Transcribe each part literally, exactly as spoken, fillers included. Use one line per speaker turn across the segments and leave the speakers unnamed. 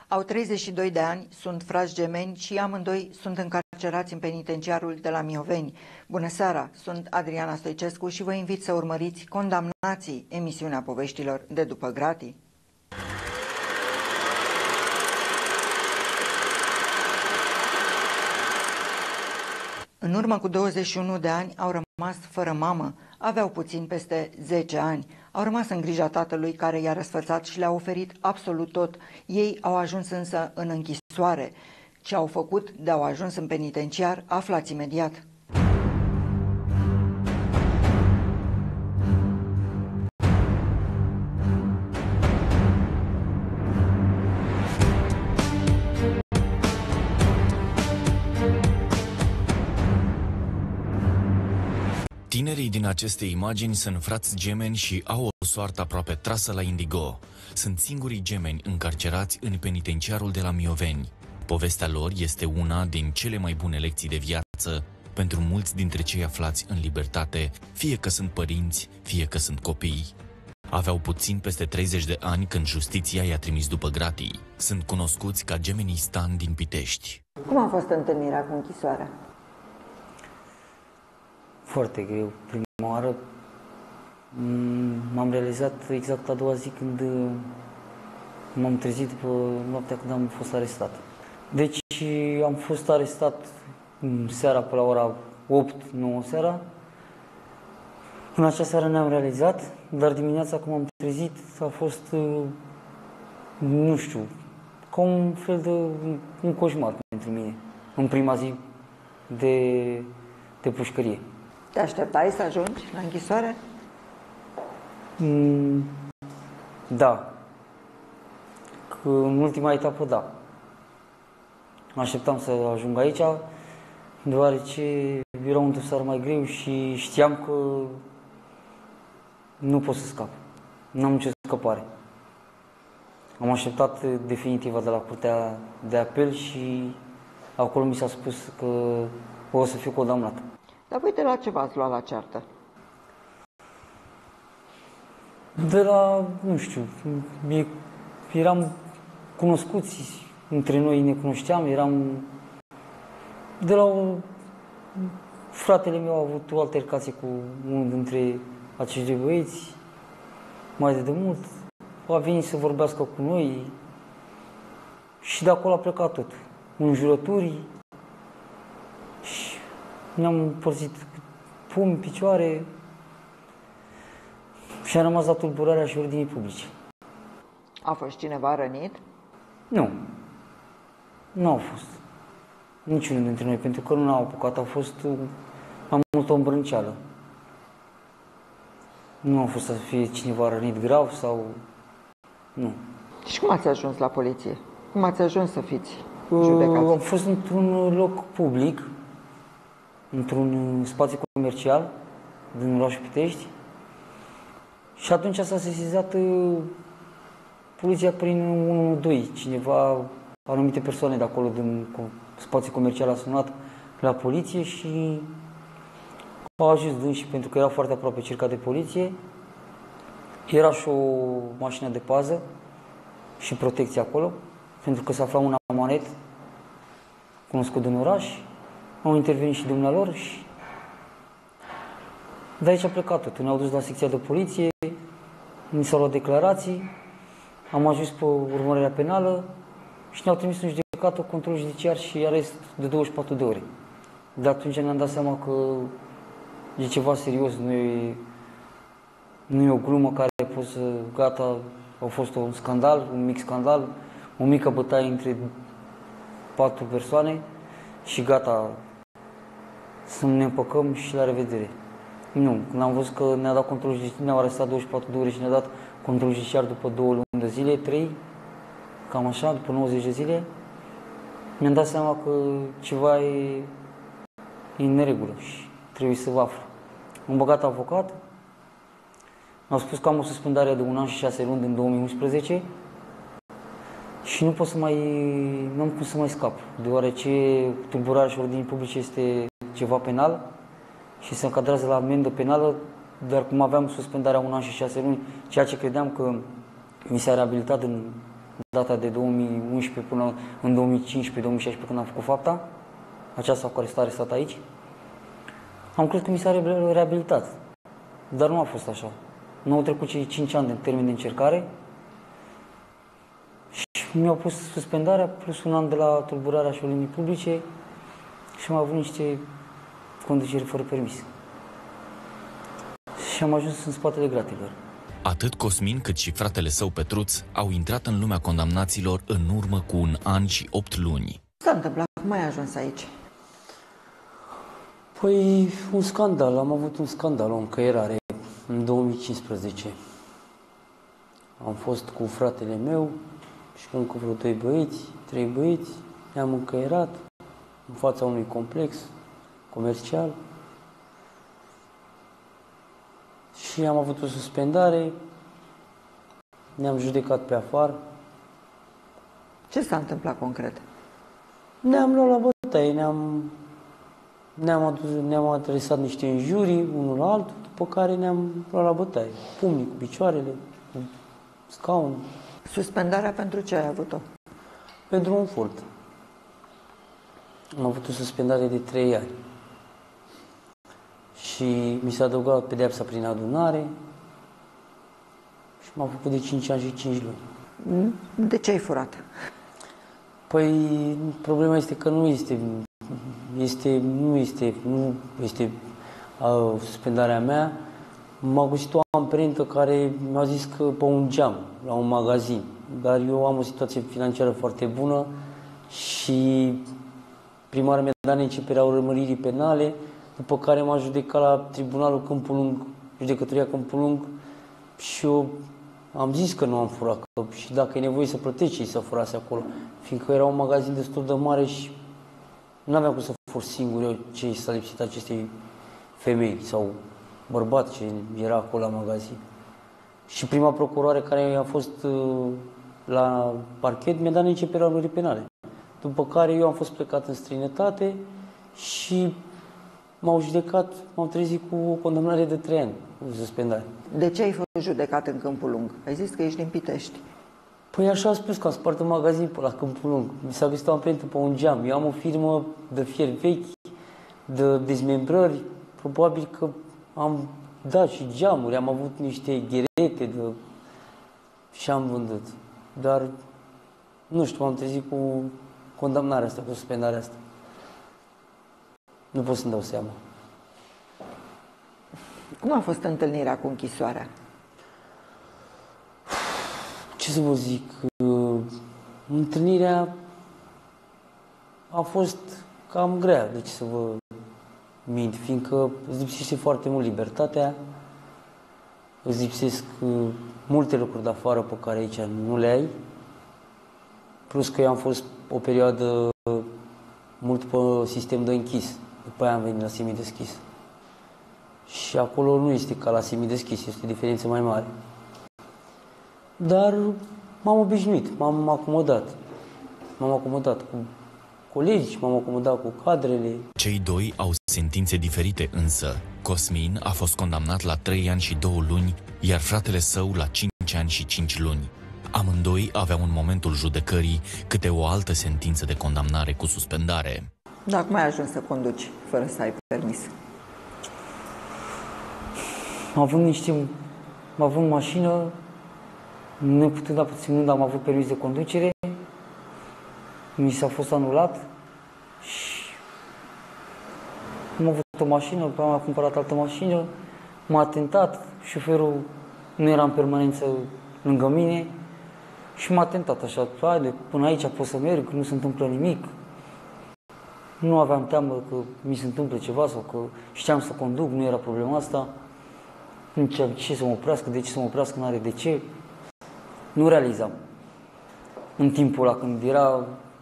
Au treizeci și doi de ani, sunt frați gemeni și amândoi sunt încarcerați în penitenciarul de la Mioveni. Bună seara, sunt Adriana Stoicescu și vă invit să urmăriți Condamnații, emisiunea poveștilor de după gratii. În urmă cu douăzeci și unu de ani au rămas fără mamă, aveau puțin peste zece ani, au rămas în grija tatălui care i-a răsfățat și le-a oferit absolut tot. Ei au ajuns însă în închisoare. Ce au făcut de au ajuns în penitenciar, aflați imediat.
Tinerii din aceste imagini sunt frați gemeni și au o soartă aproape trasă la indigo. Sunt singurii gemeni încarcerați în penitenciarul de la Mioveni. Povestea lor este una din cele mai bune lecții de viață pentru mulți dintre cei aflați în libertate, fie că sunt părinți, fie că sunt copii. Aveau puțin peste treizeci de ani când justiția i-a trimis după gratii. Sunt cunoscuți ca gemenii Stan din Pitești.
Cum a fost întâlnirea cu închisoarea?
Foarte greu. Prima oară m-am realizat exact a doua zi când m-am trezit după noaptea când am fost arestat. Deci am fost arestat seara pe la ora opt nouă seara. În acea seară ne-am realizat, dar dimineața când m-am trezit a fost, nu știu, ca un fel de un coșmar pentru mine, în prima zi de, de pușcărie.
Te așteptai să ajungi la închisoare?
Mm, da. Că în ultima etapă, da. Așteptam să ajung aici, deoarece era un dosar mai greu și știam că nu pot să scap. N-am nicio scăpare. Am așteptat definitiva de la Curtea de Apel și acolo mi s-a spus că o să fiu condamnat.
Dar voi de la ce v-ați luat la ceartă?
De la, nu știu, eram cunoscuți, între noi ne cunoșteam, eram... De la o... Fratele meu a avut o altercație cu unul dintre acești doi băieți, mai de demult, a venit să vorbească cu noi și de acolo a plecat tot. Înjurături și ne-am împărțit pumni, picioare și a rămas la tulburarea și ordinii publice.
A fost cineva rănit?
Nu. Nu au fost. Niciunul dintre noi, pentru că nu au apucat, a fost mai mult o îmbrânceală. Nu a fost să fie cineva rănit grav sau... Nu.
Și cum ați ajuns la poliție? Cum ați ajuns să fiți judecați?
Am fost într-un loc public, într-un spațiu comercial din orașul Pitești și atunci s-a sesizat poliția prin unu unu doi. Cineva, anumite persoane de acolo din spațiu comercial a sunat la poliție și au ajuns dânsi pentru că era foarte aproape circa de poliție. Era și o mașină de pază și protecție acolo, pentru că se afla un amanet cunoscut din oraș. Au intervenit și dumnealor și de aici a plecat tot. Ne-au dus la secția de poliție, ni s-au luat declarații, am ajuns pe urmărirea penală și ne-au trimis în judecată, control judiciar și arest de douăzeci și patru de ore. De atunci ne-am dat seama că e ceva serios, nu e, nu e o glumă care poți să, gata, a fost un scandal, un mic scandal, o mică bătaie între patru persoane și gata, să ne împăcăm și la revedere. Nu, când am văzut că ne-a dat control judiciar, ne-au arestat douăzeci și patru de ore și ne-a dat control judiciar după două luni de zile, trei, cam așa, după nouăzeci de zile, mi-am dat seama că ceva e, e în neregulă și trebuie să vă aflu. Am băgat avocat, mi-au spus că am o suspendare de un an și șase luni din două mii unsprezece și nu pot să mai, nu am cum să mai scap, deoarece tulburarea și ordinii publice este ceva penal și se încadrează la amendă penală, dar cum aveam suspendarea un an și șase luni, ceea ce credeam că mi s-a reabilitat în data de două mii unsprezece până în două mii cincisprezece două mii șaisprezece când am făcut fapta, aceasta care s-a arestat aici, am crezut că mi s-a reabilitat. Dar nu a fost așa. Nu au trecut cei cinci ani de termen de încercare și mi-au pus suspendarea plus un an de la tulburarea șolinii publice și am avut niște conduceri fără permis. Și am ajuns în spatele gratelor.
Atât Cosmin cât și fratele său Petruț au intrat în lumea condamnaților în urmă cu un an și opt luni.
Ce s-a întâmplat? Cum ai ajuns aici?
Păi, un scandal. Am avut un scandal, o încăierare în două mii cincisprezece. Am fost cu fratele meu și cu încă vreo doi băieți, trei băieți. Ne-am încăierat în fața unui complex comercial și am avut o suspendare. Ne-am judecat pe afară.
Ce s-a întâmplat concret?
Ne-am luat la bătaie, ne-am ne-am, adus, ne-am adresat niște injurii unul la altul, după care ne-am luat la bătaie. Pumnii cu picioarele, cu scaun.
Suspendarea pentru ce ai avut-o?
Pentru un furt. Am avut o suspendare de trei ani. Și mi s-a adăugat pedeapsa prin adunare și m-am făcut de cinci ani și cinci luni.
De ce ai furat?
Păi, problema este că nu este, este, nu este, nu este uh, suspendarea mea. M-a găsit o amprentă care mi-a zis că pe un geam, la un magazin. Dar eu am o situație financiară foarte bună și prima oară mi-a dat neînceperea urmăririi penale, după care m-a judecat la Tribunalul Câmpul Lung, Judecătoria Câmpul Lung, și eu am zis că nu am furat, că și dacă e nevoie să plătești ce să furase acolo, fiindcă era un magazin destul de mare și nu aveam cum să fur singur eu ce s-a lipsit acestei femei sau bărbat ce era acolo la magazin. Și prima procuroare care a fost uh, la parchet mi-a dat neînceperea urmării penale. După care eu am fost plecat în străinătate și m-au judecat, m-au trezit cu o condamnare de trei ani, de suspendare.
De ce ai fost judecat în Câmpul Lung? Ai zis că ești din Pitești.
Păi așa a spus, că am spart un magazin pe la Câmpul Lung. Mi s-a găsit o amprentă pe un geam. Eu am o firmă de fier vechi, de dezmembrări. Probabil că am dat și geamuri, am avut niște gherete de... și am vândut. Dar, nu știu, m-am trezit cu condamnarea asta, cu suspendarea asta. Nu pot să-mi dau seama.
Cum a fost întâlnirea cu închisoarea?
Ce să vă zic? Întâlnirea a fost cam grea, de ce să vă mint, fiindcă îți lipsește foarte mult libertatea, îți lipsesc multe lucruri de afară pe care aici nu le ai, plus că eu am fost o perioadă mult pe sistem de închis, după aia am venit la semideschis. Și acolo nu este ca la semideschis, este o diferență mai mare. Dar m-am obișnuit, m-am acomodat. M-am acomodat cu colegi, m-am acomodat cu cadrele.
Cei doi au sentințe diferite însă. Cosmin a fost condamnat la trei ani și două luni, iar fratele său la cinci ani și cinci luni. Amândoi aveau în momentul judecării câte o altă sentință de condamnare cu suspendare.
Dar cum ai ajuns să conduci fără să ai permis?
Am avut niște... Am avut mașină, neputând da puțin, am avut permis de conducere, mi s-a fost anulat și am avut o mașină, după am cumpărat altă mașină, m-a atentat, șoferul nu era în permanență lângă mine și m-a atentat așa, haide, până aici pot să merg, nu se întâmplă nimic. Nu aveam teamă că mi se întâmplă ceva sau că știam să conduc, nu era problema asta. Nu știam ce să mă oprească, de ce să mă oprească, nu are de ce. Nu realizam. În timpul ăla, când era,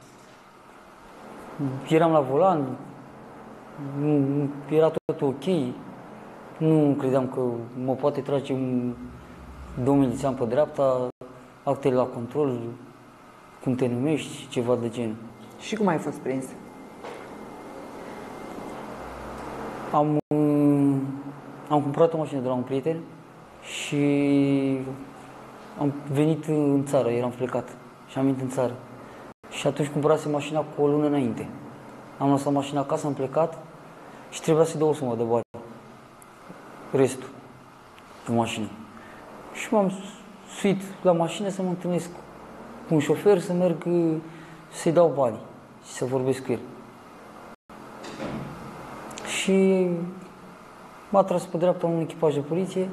eram la volan, nu, era tot ok, nu credeam că mă poate trage un domn milițian pe dreapta, actele la control, cum te numești, ceva de genul.
Și cum ai fost prins?
Am, am cumpărat o mașină de la un prieten și am venit în țară, eram plecat. Și și am venit în țară. Și atunci cumpărase mașina cu o lună înainte. Am lăsat mașina acasă, am plecat și trebuia să-i dau o sumă de bani. Restul cu mașină. Și m-am suit la mașină să mă întâlnesc cu un șofer, să merg să-i dau bani și să vorbesc cu el. Și m-a tras pe dreapta un echipaj de poliție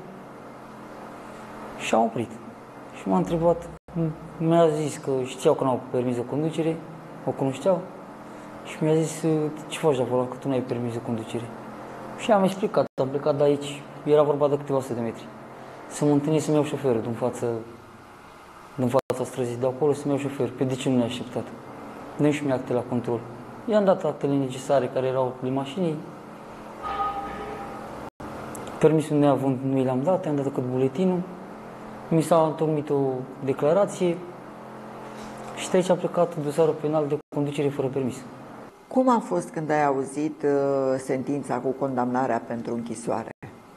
și am oprit. Și m-a întrebat, mi-a zis că știau că n-au permis de conducere, o cunoșteau, și mi-a zis, ce faci de acolo, că tu n-ai permis de conducere? Și am explicat, am plecat de aici, era vorba de câteva sute de metri. Să mă întâlnesc să-mi iau șoferul din față, din fața străzii de acolo, să-mi iau șofer. Pe de ce nu ne-a așteptat? Dă-mi și mie acte la control. I-am dat actele necesare care erau pe mașinii. Permisul neavând nu i l-am dat, i-am dat decât buletinul. Mi s-a întocmit o declarație și de aici a plecat dosarul penal de conducere fără permis.
Cum a fost când ai auzit uh, sentința cu condamnarea pentru închisoare?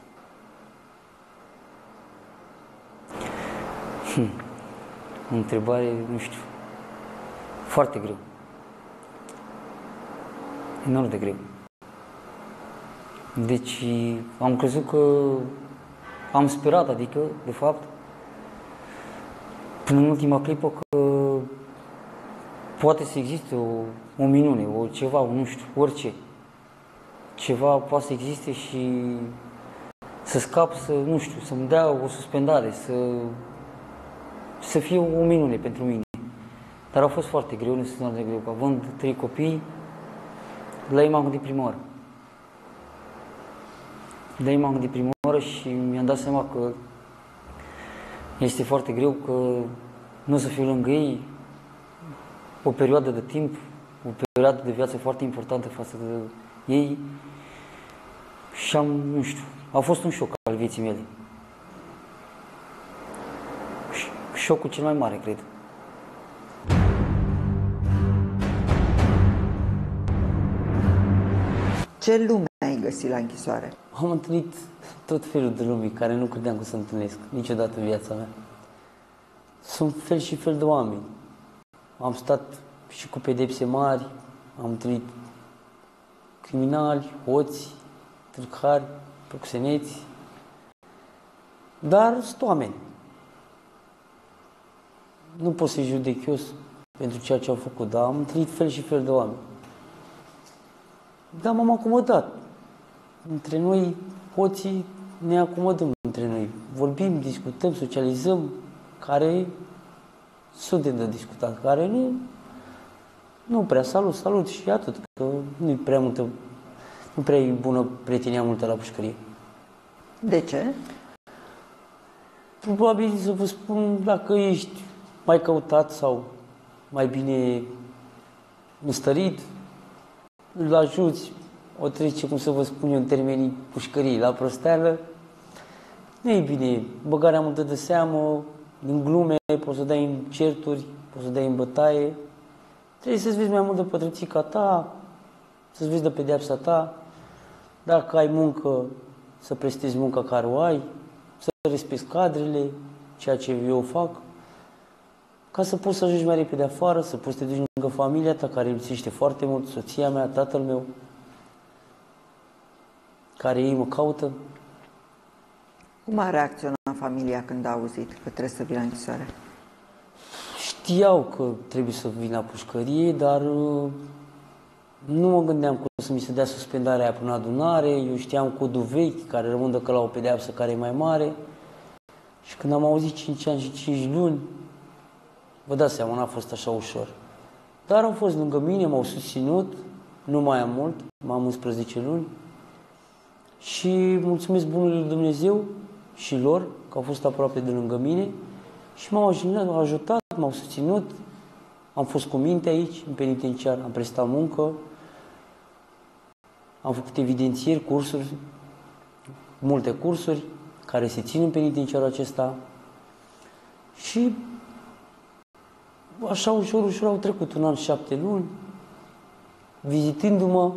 Hmm. O întrebare, nu știu, foarte greu. Enorm de greu. Deci am crezut că am sperat, adică, de fapt, până în ultima clipă că poate să existe o, o minune, o ceva, nu știu, orice. Ceva poate să existe și să scap, să, nu știu, să-mi dea o suspendare, să, să fie o minune pentru mine. Dar a fost foarte greu, nu sunt de greu, că având trei copii, la ei m-am gândit prima oară. La ei m-am gândit prima oară și mi-am dat seama că este foarte greu, că nu o să fiu lângă ei o perioadă de timp, o perioadă de viață foarte importantă față de ei. Și am, nu știu, a fost un șoc al vieții mele. Șocul cel mai mare, cred.
Ce lume ai găsit la închisoare?
Am întâlnit tot felul de lume care nu credeam că să întâlnesc niciodată în viața mea. Sunt fel și fel de oameni. Am stat și cu pedepse mari, am întâlnit criminali, hoți, tâlhari, proxeneți, dar sunt oameni. Nu pot să-i judec eu pentru ceea ce au făcut, dar am întâlnit fel și fel de oameni. Dar m-am acomodat. Între noi, hoții, ne acomodăm între noi. Vorbim, discutăm, socializăm, care sunt de discutat, care nu, nu prea salut, salut și atât, că nu e prea multă, nu prea e bună prietenia multă la pușcărie.
De ce?
Probabil să vă spun, dacă ești mai căutat sau mai bine înstărit, îl ajuți, o trece, cum să vă spun eu, în termenii pușcării, la prosteală, nu e bine. Băgarea multă de seamă, din glume, poți să dai în certuri, poți să dai în bătaie. Trebuie să-ți vezi mai mult de pătrățica ta, să-ți vezi de pedeapsa ta. Dacă ai muncă, să prestezi munca care o ai, să respecti cadrele, ceea ce eu fac, ca să poți să ajungi mai repede afară, să poți să te duci lângă familia ta, care lipsește foarte mult, soția mea, tatăl meu, care ei mă caută.
Cum a reacționat familia când a auzit că trebuie să vii la închisoare?
Știau că trebuie să vin la pușcărie, dar nu mă gândeam că o să mi se dea suspendarea aia până adunare. Eu știam codul vechi, care rămân decât la o pedeapsă care e mai mare. Și când am auzit cinci ani și cinci luni, vă dați seama, n-a fost așa ușor. Dar au fost lângă mine, m-au susținut, nu mai am mult, m-am unsprezece luni. Și mulțumesc bunului lui Dumnezeu și lor, că au fost aproape de lângă mine și m-au ajutat, m-au susținut. Am fost cu minte aici, în penitenciar, am prestat muncă, am făcut evidențieri, cursuri, multe cursuri care se țin în penitenciarul acesta și așa ușor, ușor au trecut un an, șapte luni, vizitându-mă.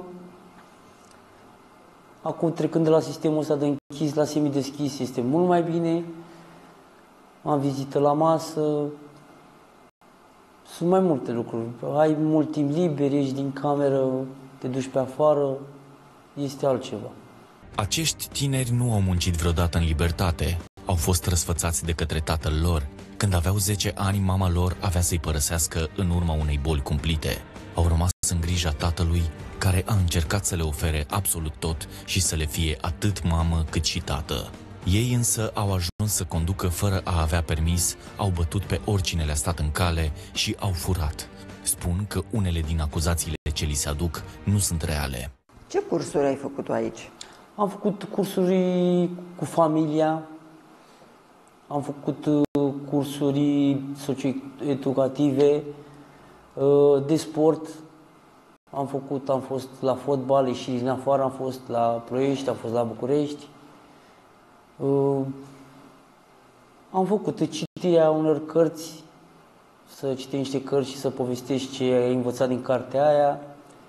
Acum, trecând de la sistemul ăsta de închis la semideschis, este mult mai bine. Am vizită la masă, Sunt mai multe lucruri. Ai mult timp liber, ești din cameră, te duci pe afară, este altceva.
Acești tineri nu au muncit vreodată în libertate. Au fost răsfățați de către tatăl lor. Când aveau zece ani, mama lor avea să-i părăsească în urma unei boli cumplite. Au rămas în grija tatălui, care a încercat să le ofere absolut tot și să le fie atât mamă cât și tată. Ei însă au ajuns să conducă fără a avea permis, au bătut pe oricine le-a stat în cale și au furat. Spun că unele din acuzațiile ce li se aduc nu sunt reale.
Ce cursuri ai făcut tu aici?
Am făcut cursuri cu familia, am făcut cursuri socioeducative, de sport. Am făcut, am fost la fotbal și din afară am fost la Ploiești, am fost la București. Uh, am făcut citirea unor cărți, să citești niște cărți și să povestești ce ai învățat din cartea aia.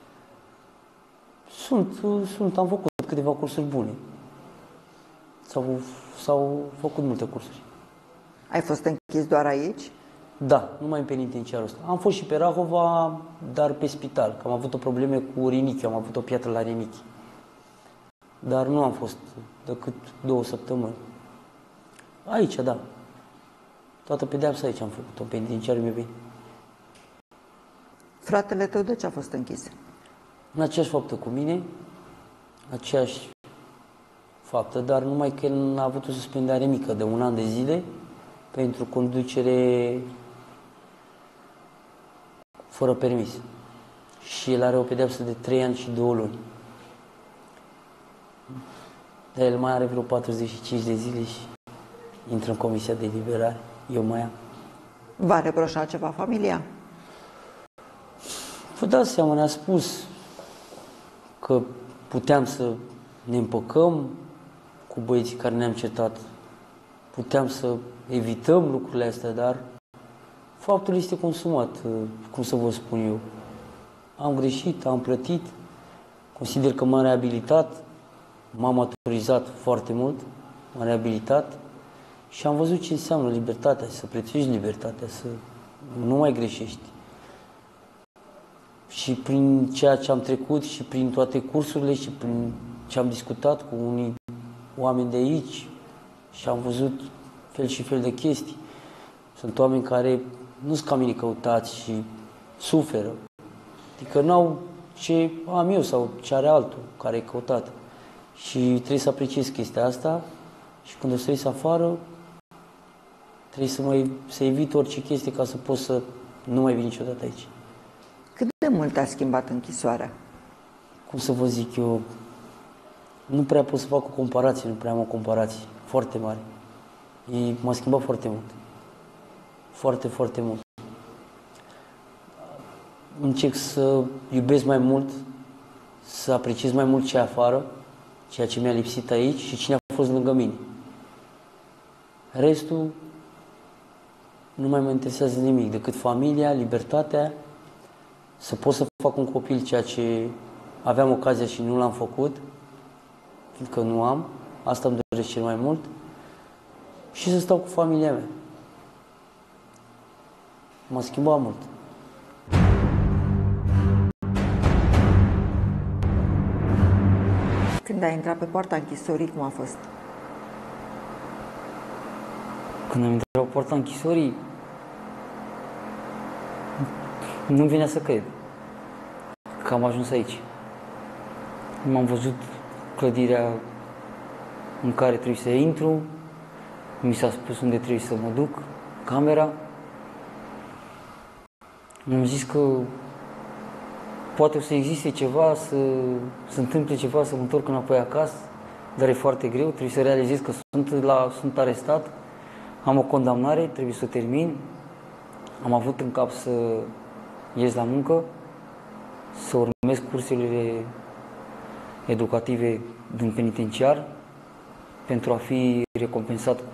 Sunt, sunt, am făcut câteva cursuri bune. S-au, s-au făcut multe cursuri.
Ai fost închis doar aici?
Da, numai în penitenciarul ăsta. Am fost și pe Rahova, dar pe spital, că am avut o probleme cu rinichiul, am avut o piatră la rinichi. Dar nu am fost decât două săptămâni. Aici, da. Toată pedeapsa aici am făcut-o, penitenciarul meu.
Fratele tău de ce a fost închis?
În aceeași faptă cu mine, aceeași faptă, dar numai că el a avut o suspendare mică de un an de zile pentru conducere fără permis. Și el are o pedeapsă de trei ani și două luni. Dar el mai are vreo patruzeci și cinci de zile și intră în comisia de eliberare. Eu mai am.
V-a reproșat ceva familia?
Vă dați seama, ne-a spus că puteam să ne împăcăm cu băieții care ne-am certat. Puteam să evităm lucrurile astea, dar faptul este consumat, cum să vă spun eu. Am greșit, am plătit, consider că m-am reabilitat, m-am maturizat foarte mult, m-am reabilitat și am văzut ce înseamnă libertatea, să prețuiești libertatea, să nu mai greșești. Și prin ceea ce am trecut și prin toate cursurile și prin ce am discutat cu unii oameni de aici și am văzut fel și fel de chestii. Sunt oameni care nu sunt ca mine căutați și suferă. Adică n-au ce am eu sau ce are altul care e căutat. Și trebuie să apreciez chestia asta și când o să ies afară, trebuie să, mă, să evit orice chestie ca să pot să nu mai vin niciodată aici.
Cât de mult a schimbat închisoarea?
Cum să vă zic eu, nu prea pot să fac o comparație, nu prea am o comparație foarte mare. E, m-a schimbat foarte mult. Foarte, foarte mult. Încerc să iubesc mai mult, să apreciez mai mult ce e afară, ceea ce mi-a lipsit aici și cine a fost lângă mine. Restul nu mai mă interesează nimic decât familia, libertatea, să pot să fac un copil ceea ce aveam ocazia și nu l-am făcut, fiindcă nu am, asta îmi doresc cel mai mult, și să stau cu familia mea. M-a schimbat mult.
Când ai intrat pe poarta închisorii, cum a fost?
Când am intrat pe poarta închisorii, nu-mi venea să cred că am ajuns aici. M-am văzut clădirea în care trebuie să intru, mi s-a spus unde trebuie să mă duc, camera. Mi-am zis că poate o să existe ceva, să se întâmple ceva, să mă întorc înapoi acasă, dar e foarte greu, trebuie să realizez că sunt, la, sunt arestat, am o condamnare, trebuie să o termin, am avut în cap să ies la muncă, să urmez cursurile educative din penitenciar pentru a fi recompensat cu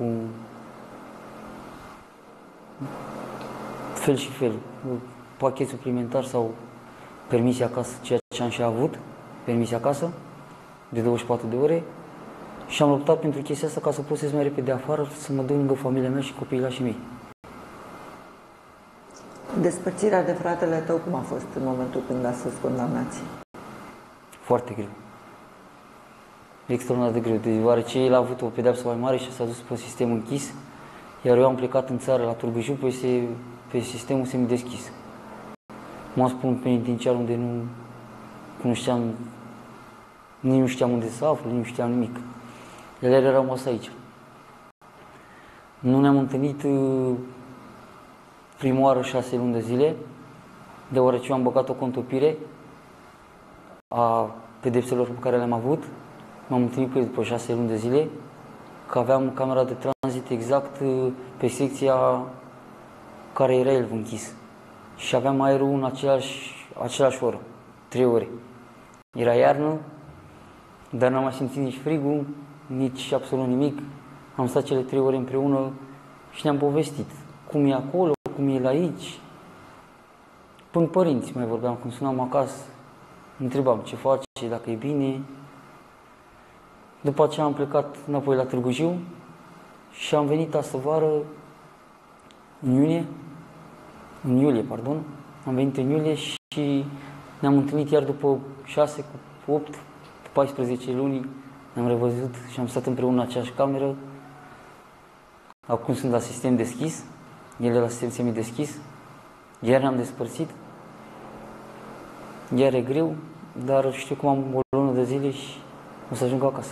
fel și fel, pachet suplimentar sau permisie acasă, ceea ce am și avut, permisie acasă, de douăzeci și patru de ore, și am luptat pentru chestia asta ca să pot să ies mai repede afară, să mă duc lângă familia mea și copiii și mei.
Despărțirea de fratele tău cum a fost în momentul când ați fost condamnați?
Foarte greu. Extraordinar de greu, deoarece el a avut o pedeapsă mai mare și s-a dus pe sistem închis, iar eu am plecat în țară, la Târgu Jiu, pe, se, pe sistemul semideschis. M-am spus în penitenciar unde nu cunoșteam, nici nu știam unde să aflu, nici nu știam nimic. El era rămas aici. Nu ne-am întâlnit prima oară șase luni de zile, deoarece eu am băgat o contopire a pedepselor pe care le-am avut. M-am întâlnit cu el după șase luni de zile, că aveam camera de tranzit exact pe secția care era el închis. Și aveam aerul în același, același oră, trei ore. Era iarnă, dar n-am mai simțit nici frigul, nici absolut nimic. Am stat cele trei ore împreună și ne-am povestit cum e acolo, cum e aici. Până părinți mai vorbeam, când sunam acasă, întrebam ce face, dacă e bine. După aceea am plecat înapoi la Târgu Jiu și am venit astă vară, în iunie, în iulie, pardon, am venit în iulie și ne-am întâlnit iar după șase, opt, paisprezece luni, ne-am revăzut și am stat împreună în aceeași cameră. Acum sunt la sistem deschis, el e la sistem semideschis, iar ne-am despărțit, iar e greu, dar știu cum am o lună de zile și o să ajung acasă.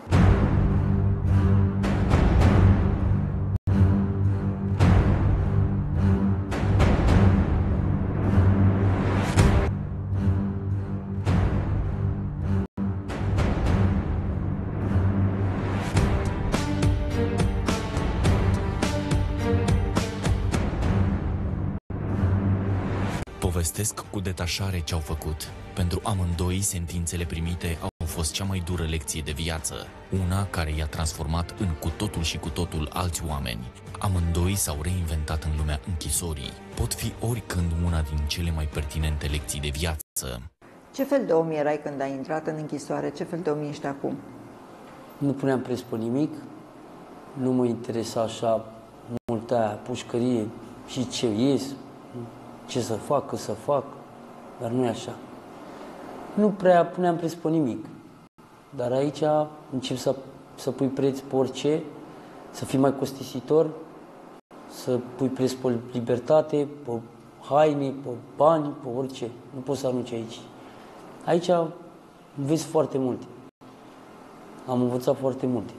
Povestesc cu detașare ce au făcut. Pentru amândoi, sentințele primite au fost cea mai dură lecție de viață, una care i-a transformat în cu totul și cu totul alți oameni. Amândoi s-au reinventat în lumea închisorii. Pot fi oricând una din cele mai pertinente lecții de viață.
Ce fel de om erai când ai intrat în închisoare? Ce fel de om ești acum?
Nu puneam preț pe nimic, nu mă interesa așa mult aia, pușcărie și ce ies, ce să fac, că să fac, dar nu e așa. Nu prea puneam preț pe nimic, dar aici încep să, să pui preț pe orice, să fii mai costisitor, să pui preț pe libertate, pe haine, pe bani, pe orice. Nu poți să arunci aici. Aici înveți foarte multe. Am învățat foarte multe.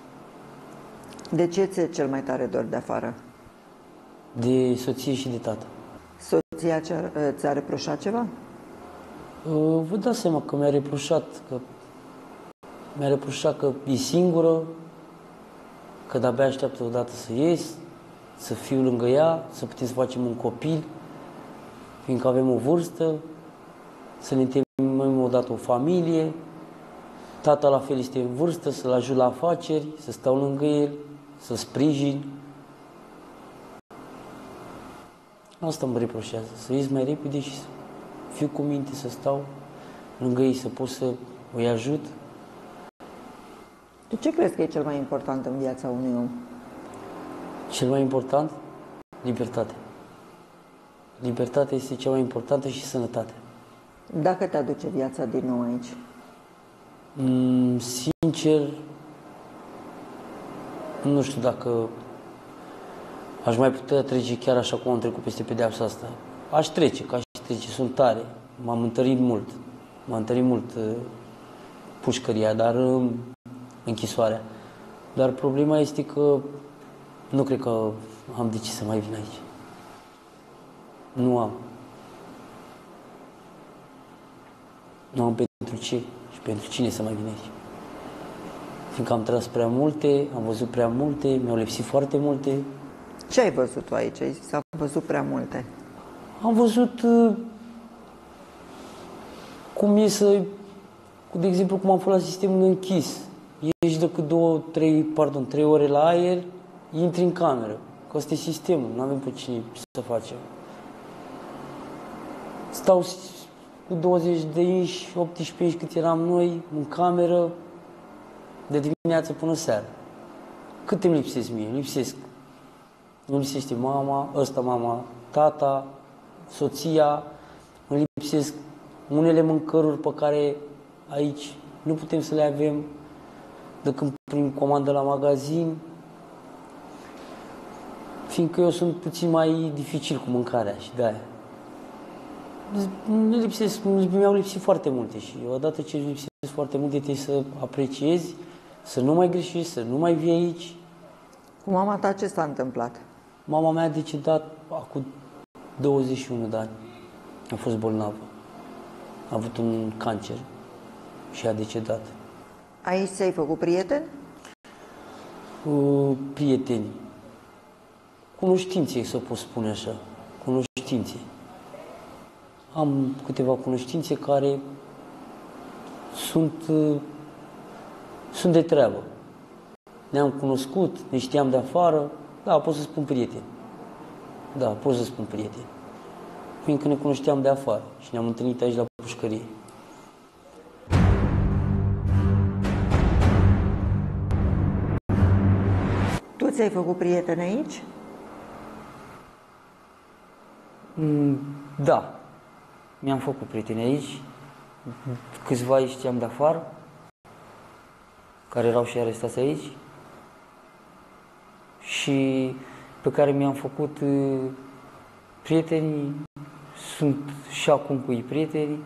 De ce ți-e cel mai tare dor de afară?
De soție și de tată.
Soția ți-a reproșat ceva?
Vă dați seama că mi-a reproșat că mi-a reproșat că e singură, că de-abia așteaptă odată să ies, să fiu lângă ea, să putem să facem un copil, fiindcă avem o vârstă, să ne temem odată o familie. Tata la fel este în vârstă, să-l ajut la afaceri, să stau lângă el, să sprijin. Asta mă reproșează, să ies mai repede și să fiu cu minte, să stau lângă ei, să pot să îi ajut.
Tu ce crezi că e cel mai important în viața unui om?
Cel mai important? Libertate. Libertatea este cea mai importantă și sănătate.
Dacă te aduce viața din nou aici?
Mm, sincer, nu știu dacă aș mai putea trece chiar așa cum am trecut peste pedeapsa asta. Aș trece, că aș trece, sunt tare. M-am întărit mult. M-a întărit mult uh, pușcăria, dar uh, închisoarea. Dar problema este că nu cred că am de ce să mai vin aici. Nu am. Nu am pentru ce și pentru cine să mai vin aici. Fiindcă am tras prea multe, am văzut prea multe, mi-au lipsit foarte multe.
Ce ai văzut tu aici? S-au văzut prea multe.
Am văzut uh, cum e să, de exemplu, cum am fost la sistemul închis. Ești decât două, trei, pardon, trei ore la aer, intri în cameră. Că ăsta e sistemul, nu avem pe cine să facem. Stau cu douăzeci de inși, optsprezece inși cât eram noi, în cameră, de dimineață până seara. Cât îmi lipsesc mie? Îmi lipsesc. Îmi lipsește mama, ăsta mama, tata, soția, îmi lipsesc unele mâncăruri pe care aici nu putem să le avem decât prin comandă la magazin, fiindcă eu sunt puțin mai dificil cu mâncarea și de-aia. Nu lipsesc, mi-au lipsit foarte multe și odată ce lipsesc foarte multe trebuie să apreciezi, să nu mai greșești, să nu mai vii aici.
Cu mama ta ce s-a întâmplat?
Mama mea a decedat acum douăzeci și unu de ani. A fost bolnavă. A avut un cancer și a decedat.
Aici ți-ai făcut prieteni?
Uh, prieteni. Cunoștințe, să pot spune așa. Cunoștințe. Am câteva cunoștințe care sunt, uh, sunt de treabă. Ne-am cunoscut, ne știam de afară. Da, pot să spun prieteni. Da, pot să spun prieteni. Fiindcă ne cunoșteam de afară și ne-am întâlnit aici la pușcărie.
Tu ți-ai făcut prieteni aici?
Mm, da. Mi-am făcut prieteni aici. Câțiva aici știam de afară, care erau și arestați aici. Și pe care mi-am făcut uh, prieteni, sunt și acum cu ei prieteni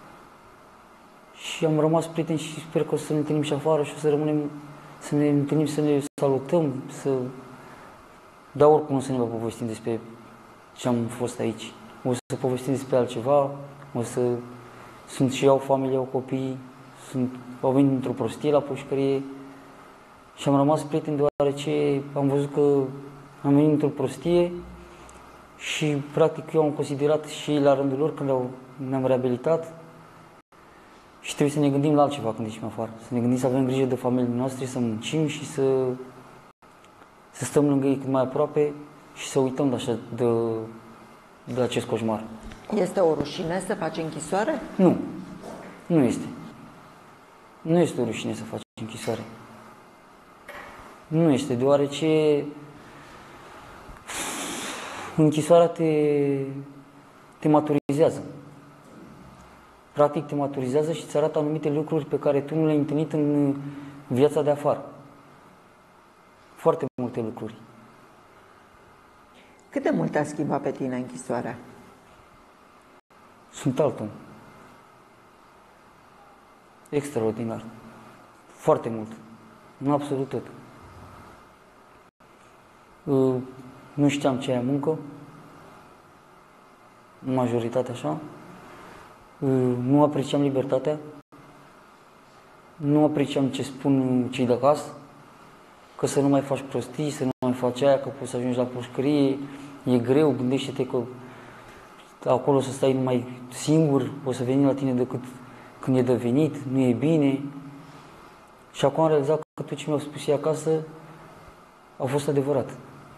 și am rămas prieteni și sper că o să ne întâlnim și afară și o să rămânem, să ne întâlnim, să ne salutăm, să... Dar oricum o să ne mai povestim despre ce am fost aici. O să povestim despre altceva, o să... Sunt și eu, familie, au copii, sunt... au venit într-o prostie la pușcărie și am rămas prieteni deoarece am văzut că am venit într-o prostie și practic eu am considerat și la rândul lor când ne-am reabilitat și trebuie să ne gândim la altceva când ieșim afară. Să ne gândim să avem grijă de familiile noastre, să muncim și să, să stăm lângă ei cât mai aproape și să uităm de, așa, de, de acest coșmar.
Este o rușine să faci închisoare?
Nu, nu este. Nu este o rușine să faci închisoare. Nu este, deoarece închisoarea te, te maturizează. Practic te maturizează și îți arată anumite lucruri pe care tu nu le-ai întâlnit în viața de afară. Foarte multe lucruri.
Cât de mult te-a schimbat pe tine închisoarea?
Sunt altul. Extraordinar. Foarte mult. Nu absolut tot. Nu știam ce e muncă. Majoritatea așa. Nu apreciam libertatea. Nu apreciam ce spun cei de acasă. Că să nu mai faci prostii, să nu mai faci aia, că poți să ajungi la pușcărie. E greu, gândește-te că acolo o să stai numai singur, o să veni la tine decât când e de venit, nu e bine. Și acum am realizat că tot ce mi-au spus ei acasă a fost adevărat.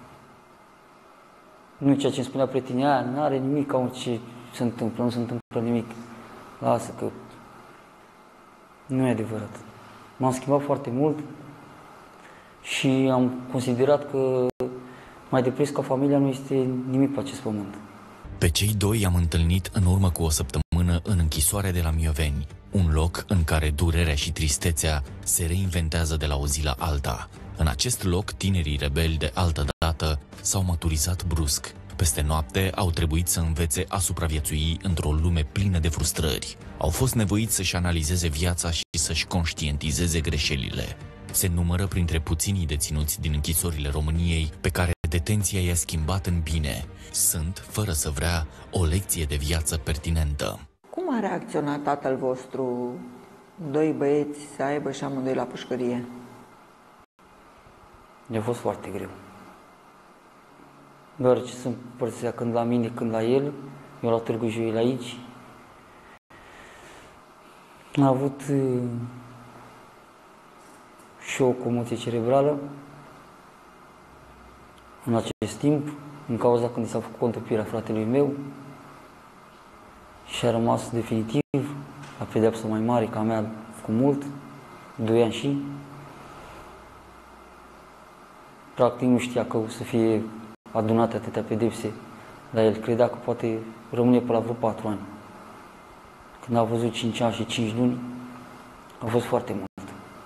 Nu ceea ce îmi spunea prietenia aia, nu are nimic ca ce se întâmplă, nu se întâmplă nimic. Lasă că nu e adevărat. M-am schimbat foarte mult și am considerat că mai depres ca familia nu este nimic pe acest pământ.
Pe cei doi am întâlnit în urmă cu o săptămână în închisoarea de la Mioveni, un loc în care durerea și tristețea se reinventează de la o zi la alta. În acest loc, tinerii rebeli de altă dată s-au maturizat brusc. Peste noapte au trebuit să învețe a supraviețui într-o lume plină de frustrări. Au fost nevoiți să-și analizeze viața și să-și conștientizeze greșelile. Se numără printre puținii deținuți din închisorile României pe care detenția i-a schimbat în bine. Sunt, fără să vrea, o lecție de viață pertinentă.
Cum a reacționat tatăl vostru, doi băieți să aibă și amândoi la pușcărie?
Mi-a fost foarte greu. Deoarece sunt părția când la mine, când la el, eu la Târgu Jiu, aici. Am avut uh, și o comoție cerebrală în acest timp, în cauza când i s-a făcut contopirea fratelui meu și a rămas definitiv la pedeapsă mai mare ca mea cu mult, doi ani și. Practic nu știa că o să fie adunate atâtea pedepse Dar el credea că poate rămâne pe la vreo patru ani. Când a văzut cinci ani și cinci luni, a fost foarte mult.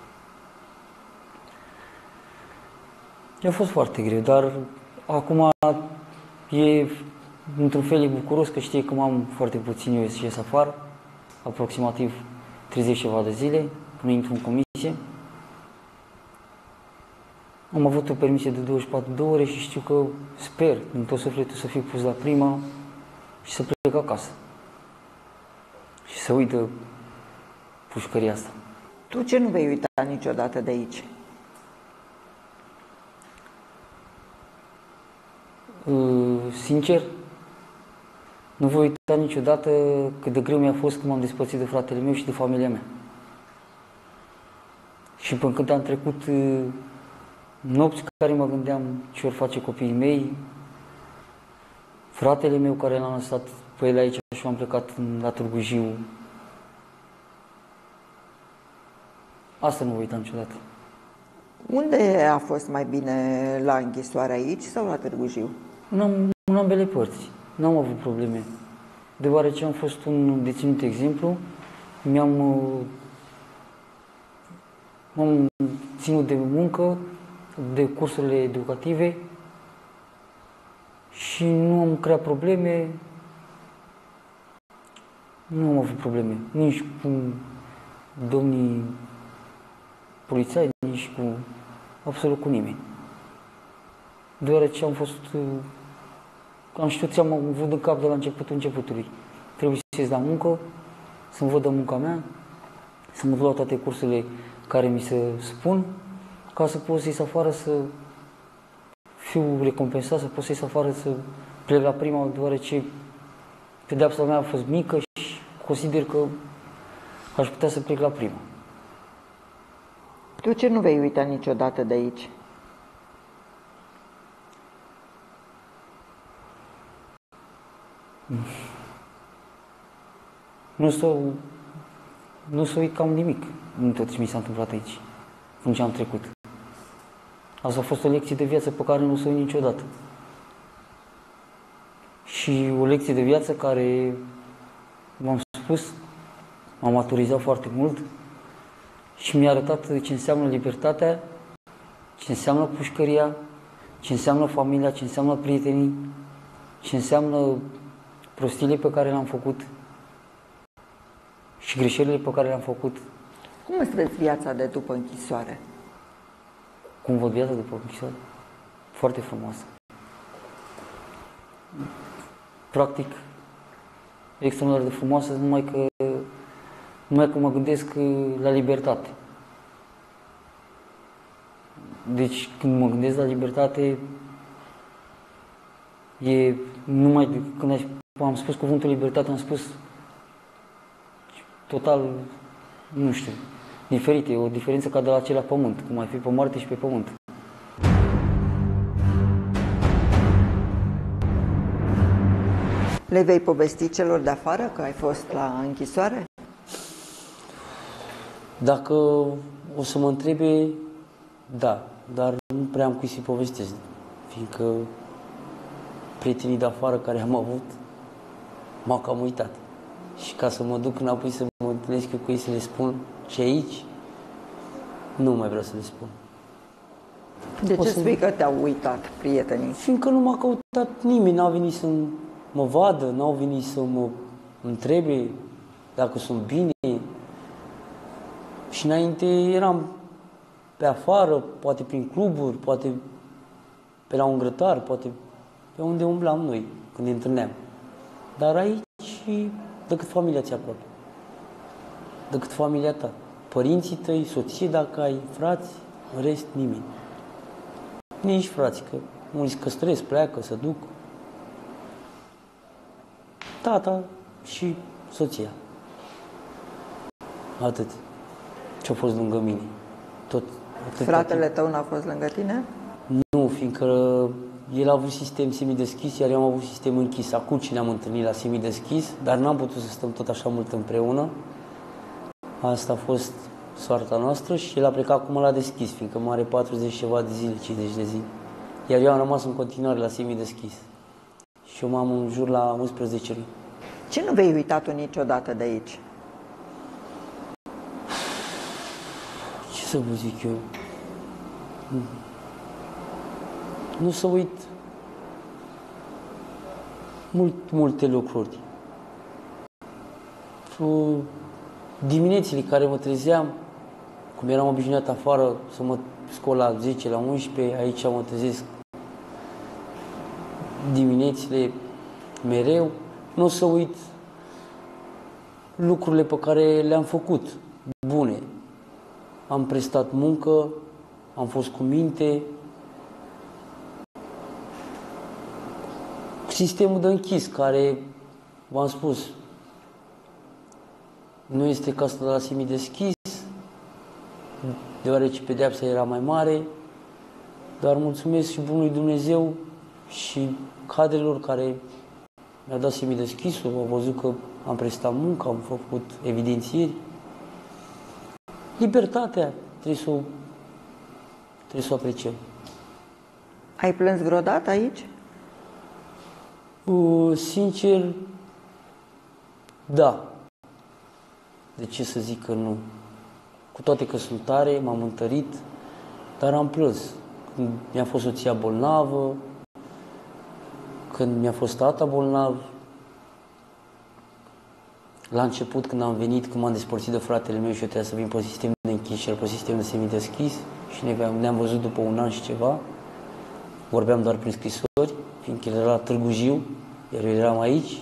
A fost foarte greu, dar acum e, într-un fel, e bucuros că știe că m-am foarte puțin, eu ies afară, aproximativ treizeci ceva de zile, până intru în comisie. Am avut o permisie de douăzeci și patru de ore și știu că sper, din tot sufletul, să fiu pus la prima și să plec acasă. Și să uită pușcăria asta.
Tu ce nu vei uita niciodată de aici?
Sincer, nu voi uita niciodată cât de greu mi-a fost când m-am despărțit de fratele meu și de familia mea. Și până când am trecut nopți care mă gândeam ce vor face copiii mei, fratele meu care l-am lăsat pe el aici și am plecat la Târgu Jiu. Asta nu voi uita niciodată.
Unde a fost mai bine, la închisoare aici sau la Târgu Jiu?
În, în ambele părți. N-am avut probleme. Deoarece am fost un deținut exemplu, mi-am m-am ținut de muncă, de cursurile educative și nu am creat probleme. Nu am avut probleme, nici cu domnii polițai, nici cu absolut cu nimeni. Deoarece am fost, am știut ce am avut în cap de la începutul începutului. Trebuie să ies la muncă, să-mi văd de munca mea, să mă duc la toate cursurile care mi se spun, ca să pot să ies afară, să fiu recompensat, să pot să ies afară, să plec la prima, deoarece pedeapsa mea a fost mică și consider că aș putea să plec la prima.
Tu ce nu vei uita niciodată de aici?
Nu să nu să uit cam nimic în tot ce mi s-a întâmplat aici, în ce am trecut. Asta a fost o lecție de viață pe care nu o să o uit niciodată. Și o lecție de viață care, v-am spus, m-a maturizat foarte mult și mi-a arătat ce înseamnă libertatea, ce înseamnă pușcăria, ce înseamnă familia, ce înseamnă prietenii, ce înseamnă prostiile pe care le-am făcut și greșelile pe care le-am făcut.
Cum îți vezi viața de după închisoare?
Cum văd viața după închisoare? Foarte frumoasă. Practic, extraordinar de frumoasă, numai că, numai că mă gândesc la libertate. Deci, când mă gândesc la libertate, e numai de, când am spus cuvântul libertate, am spus total, nu știu, diferit. E o diferență ca de la cel la pământ, cum ai fi pe Marte și pe pământ.
Le vei povesti celor de afară că ai fost la închisoare?
Dacă o să mă întrebe, da, dar nu prea am cui să-i povestesc, fiindcă prietenii de afară care am avut m-au cam uitat. Și ca să mă duc înapoi să mă întâlnesc eu cu ei să le spun ce aici, nu mai vreau să le spun.
De ce spui că te-au uitat prietenii?
Fiindcă nu m-a căutat nimeni, n-au venit să mă vadă, n-au venit să mă întrebe dacă sunt bine. Și înainte eram pe afară, poate prin cluburi, poate pe la un grătar, poate pe unde umblam noi, când ne întâlneam. Dar aici, decât familia ți aproape, decât familia ta. Părinții tăi, soție dacă ai, frați, în rest nimeni. Nici frații, că unii se căsătoresc, pleacă, se duc. Tata și soția. Atât. Ce-a fost lângă mine. Tot.
Fratele timp. Tău n-a fost lângă tine?
Nu, fiindcă el a avut sistem semideschis, iar eu am avut sistem închis. Acum ce ne-am întâlnit la semideschis, dar n-am putut să stăm tot așa mult împreună. Asta a fost soarta noastră și el a plecat acum la deschis, fiindcă mai are patruzeci ceva de zile, cincizeci de zile. Iar eu am rămas în continuare la semideschis. și eu m-am în jur la unsprezece luni.
Ce nu vei uita tu niciodată de aici?
Ce să vă zic eu? Nu să uit mult, multe lucruri. Diminețile care mă trezeam, cum eram obișnuit afară să mă scol la zece, la unsprezece, aici mă trezesc diminețile mereu. Nu o să uit lucrurile pe care le-am făcut, bune. Am prestat muncă, am fost cu minte. Sistemul de închis, care, v-am spus, nu este ca să la semideschis, deoarece pedeapsa era mai mare, dar mulțumesc și bunului Dumnezeu și cadrelor care mi-au dat semideschisul, au văzut că am prestat muncă, am făcut evidențieri. Libertatea trebuie să o, trebuie să o apreciem.
Ai plâns vreodată aici?
Uh, sincer, da. De ce să zic că nu? Cu toate că sunt tare, m-am întărit, dar am plâns. Când mi-a fost soția bolnavă, când mi-a fost tata bolnav, la început când am venit, când m-am despărțit de fratele meu și eu trebuia să vin pe sistem de închis și el pe sistem de semideschis și ne-am văzut după un an și ceva, vorbeam doar prin scrisori, fiindcă el era la Târgu Jiu, iar eu eram aici.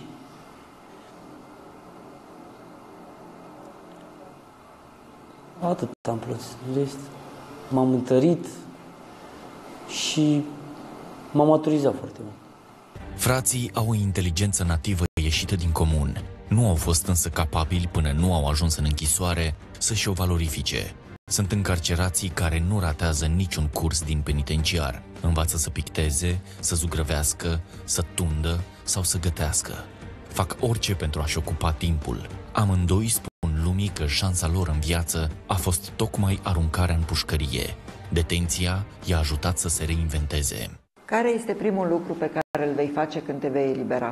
Atât am plâns. Rest, m-am întărit și m-am maturizat foarte mult.
Frații au o inteligență nativă ieșită din comun. Nu au fost însă capabili, până nu au ajuns în închisoare, să-și o valorifice. Sunt încarcerații care nu ratează niciun curs din penitenciar. Învață să picteze, să zugrăvească, să tundă sau să gătească. Fac orice pentru a-și ocupa timpul. Amândoi spun lumii că șansa lor în viață a fost tocmai aruncarea în pușcărie. Detenția i-a ajutat să se reinventeze.
Care este primul lucru pe care îl vei face când te vei elibera?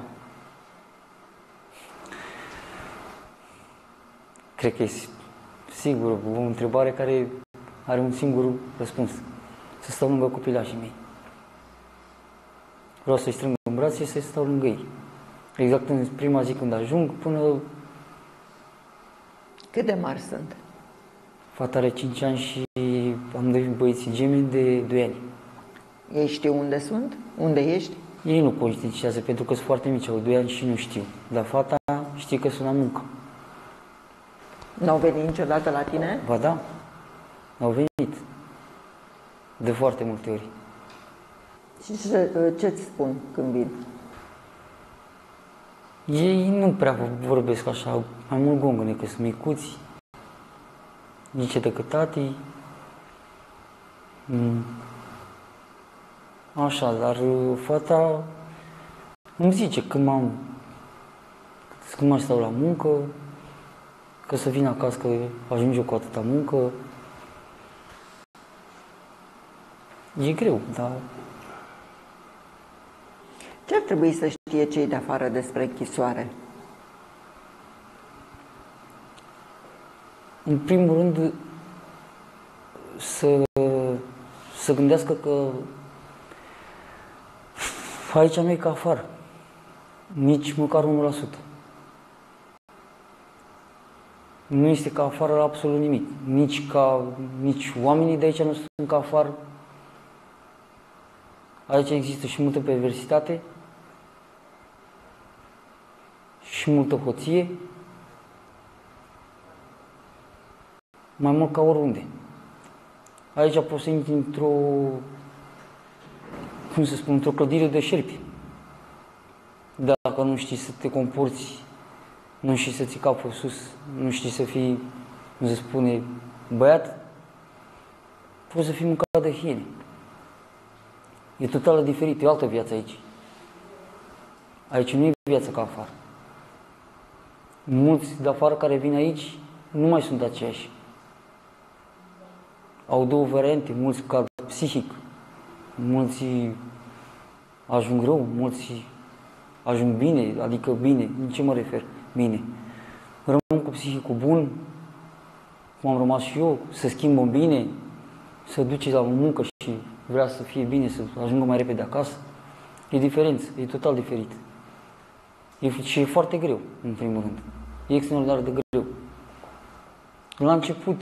Cred că e sigur o întrebare care are un singur răspuns. Să stau lângă copilașii mei. Vreau să-i strâng în brațe și să stau lângă ei. Exact în prima zi când ajung, până...
Cât de mari sunt?
Fata are cinci ani și am doi băieți gemeni de doi ani.
Ei știu unde sunt? Unde ești?
Ei nu conștientizează pentru că sunt foarte mici, au doi ani și nu știu. Dar fata știe că sunt la muncă.
N-au venit niciodată la tine?
Ba da, au venit. De foarte multe ori.
Și ce-ți spun când vin?
Ei nu prea vorbesc așa, mai mult gongăne, că sunt micuți. Nici decât tati. Așa, dar fata îmi zice când m-am când mai stau la muncă, că să vin acasă, că ajung eu cu atâta muncă. E greu, dar...
Ce ar trebui să știe cei de afară despre închisoare?
În primul rând, să, să gândească că aici nu e ca afară, nici măcar unu la sută. Nu este ca afară la absolut nimic. Nici, ca, nici oamenii de aici nu sunt ca afară. Aici există și multă perversitate și multă hoție, mai mult ca oriunde. Aici poți să intri într-o, cum să spun, într-o clădire de șerpi. Dacă nu știi să te comporți, nu știi să ții capul sus, nu știi să fii, cum se spune, băiat, poți să fii mâncat de hiene. E total diferit, e o altă viață aici. Aici nu e viața ca afară. Mulți de afară care vin aici nu mai sunt aceiași. Au două variante, mulți cad psihic, mulți ajung rău, mulți ajung bine, adică bine, în ce mă refer? Bine. Rămân cu psihicul bun, cum am rămas și eu, să schimbă bine, să duce la muncă și vrea să fie bine, să ajungă mai repede acasă. E diferență, e total diferit. E, și e foarte greu, în primul rând. E extraordinar de greu. La început,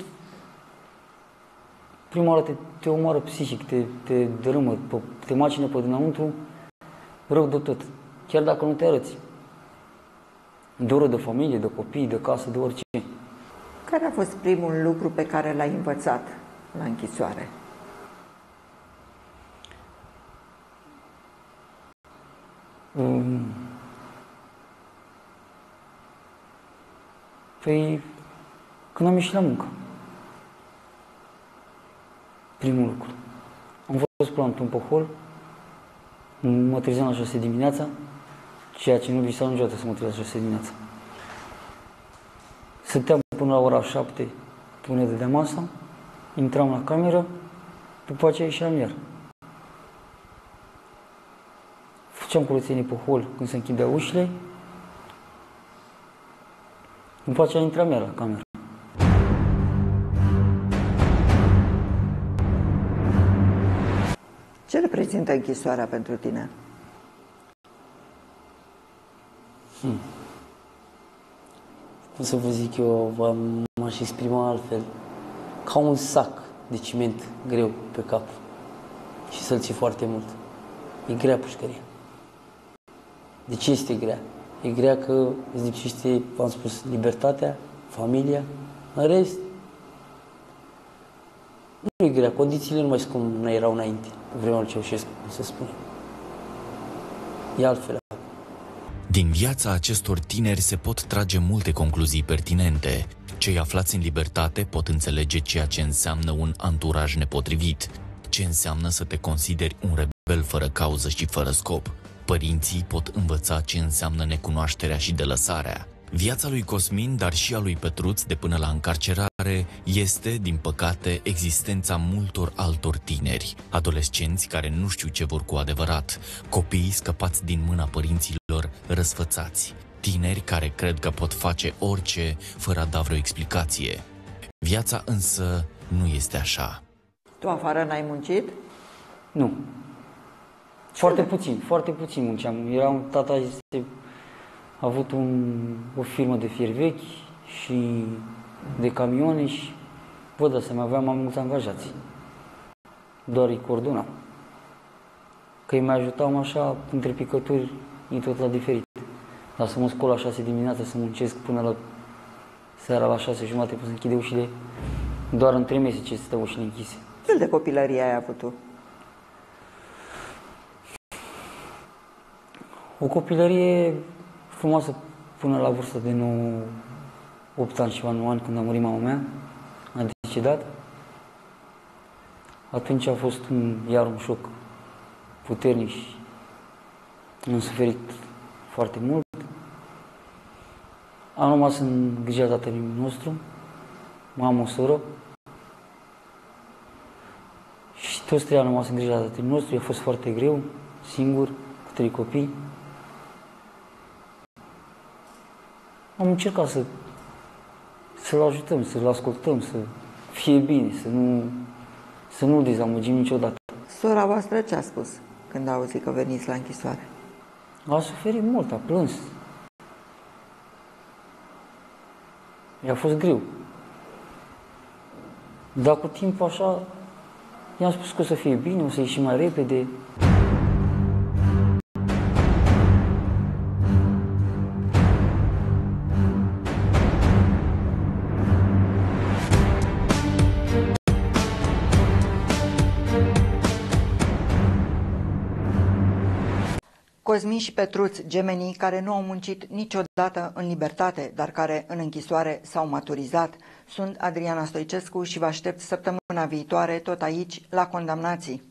prima oară te, te omoară psihic, te, te dărâmă, te macină pe dinăuntru, rău de tot. Chiar dacă nu te arăți. Doră de familie, de copii, de casă, de orice.
Care a fost primul lucru pe care l-ai învățat la închisoare?
Um, păi, când am ieșit la muncă. Primul lucru. Am fost până într-un pohol, mă trezeam la șase dimineața, ceea ce nu visam niciodată să mă trezesc la șase dimineața. Stăteam până la ora șapte, până de masa, intram la cameră, după aceea ieșeam iar. Făceam curățenie pe hol când se închidea ușile, după aceea intram iar la cameră.
Ce reprezintă închisoarea pentru tine?
Hmm. Cum să vă zic eu, m-aș exprima altfel. Ca un sac de ciment greu pe cap și să-l ții foarte mult. E grea pușcăria. De ce este grea? E grea că îți lipsește, v-am spus, libertatea, familia. În rest, nu e grea. Condițiile nu mai sunt cum erau înainte, pe vremea lui Ceaușescu, cum se spune. E altfel.
Din viața acestor tineri se pot trage multe concluzii pertinente. Cei aflați în libertate pot înțelege ceea ce înseamnă un anturaj nepotrivit, ce înseamnă să te consideri un rebel fără cauză și fără scop. Părinții pot învăța ce înseamnă necunoașterea și delăsarea. Viața lui Cosmin, dar și a lui Petruț de până la încarcerare este, din păcate, existența multor altor tineri, adolescenți care nu știu ce vor cu adevărat, copii scăpați din mâna părinților răsfățați, tineri care cred că pot face orice fără a da vreo explicație. Viața însă nu este așa.
Tu afară n-ai muncit?
Nu. Foarte puțin, foarte puțin munceam. Era un tata, este, a avut un, o firmă de fier vechi și de camioane și vă dați seama, aveam mai mulți angajați. Doar îi coordonam. Că îi mai ajutam așa, între picături, e tot la diferit. Dar să mă scol la șase dimineața, să muncesc până la seara la șase jumate, până să închide ușile, doar în trei mese ce stă ușile închise.
Ce fel de copilărie ai avut tu?
O copilărie frumoasă până la vârsta de nouă, opt ani și nouă ani, când a murit mama mea, a decedat. Atunci a fost un, iar un șoc puternic și am suferit foarte mult. Am rămas în grija tatălui nostru, am o soră și toți trei am rămas în grija tatălui nostru. A fost foarte greu, singur, cu trei copii. Am încercat să, să-l ajutăm, să-l ascultăm, să fie bine, să nu, să nu-l dezamăgim niciodată.
Sora voastră ce a spus când a auzit că veniți la închisoare?
A suferit mult, a plâns. I-a fost greu. Dar cu timp așa, i-am spus că o să fie bine, o să ieșim mai repede.
Cosmin și Petruț, gemenii care nu au muncit niciodată în libertate, dar care în închisoare s-au maturizat. Sunt Adriana Stoicescu și vă aștept săptămâna viitoare tot aici la Condamnații.